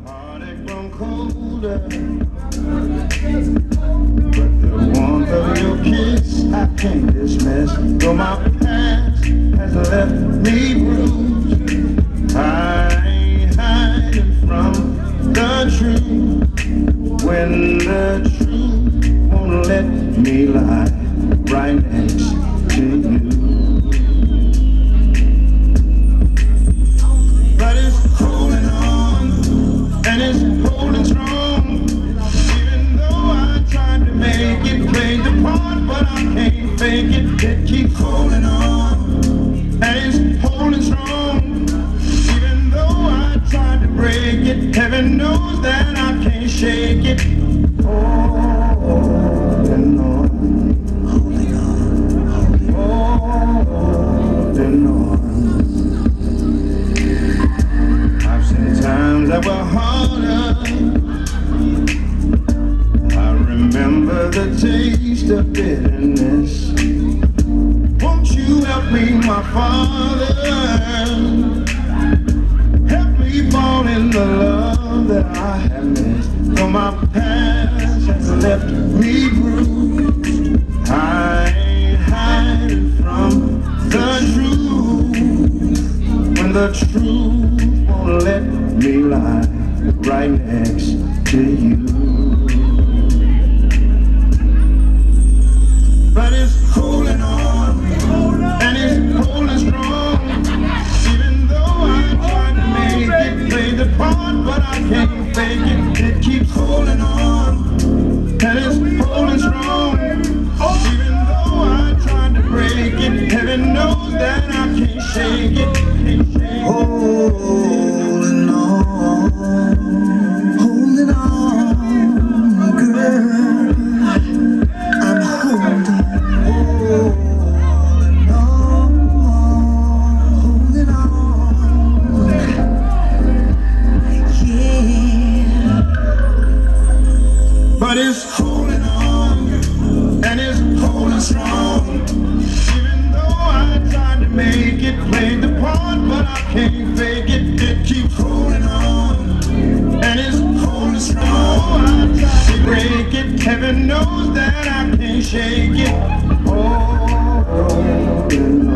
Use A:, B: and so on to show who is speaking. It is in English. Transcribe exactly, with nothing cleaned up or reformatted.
A: heartache grown colder, but the warmth of your kiss I can't dismiss. Though my past has left me bruised, I ain't hiding from the truth. When the truth won't let me lie right next to you. But it's holding on, and it's holding strong. Even though I tried to make it, play the part, but I can't fake it. It keeps holding on, and it's holding strong. Even though I tried to break it, heaven knows that I can't shake it. Holding on, holding on, holding on. I've seen times that were harder. I remember the taste of bitterness. Won't you help me, my Father? Help me fall in the love that I have missed. Though my past has left me bruised, I ain't hiding from the truth. When the truth won't let me lie right next to you. But it's holding on, and it's holding strong. Even though I tried to make it, play the part, but I can't fake it. It keeps holding on, and it's holding strong. Even though I tried to break it, heaven knows that I can't shake it. Can't shake it. Holding on, holding on, girl. I'm holding, holding on, holding on. Yeah. But it's holding on, and it's holding strong. Even though I tried to make it, play the part, but I can't fake it. It keeps holding on, and it's holding strong. I tried to break it, heaven knows that I can't shake it. Oh, oh, oh.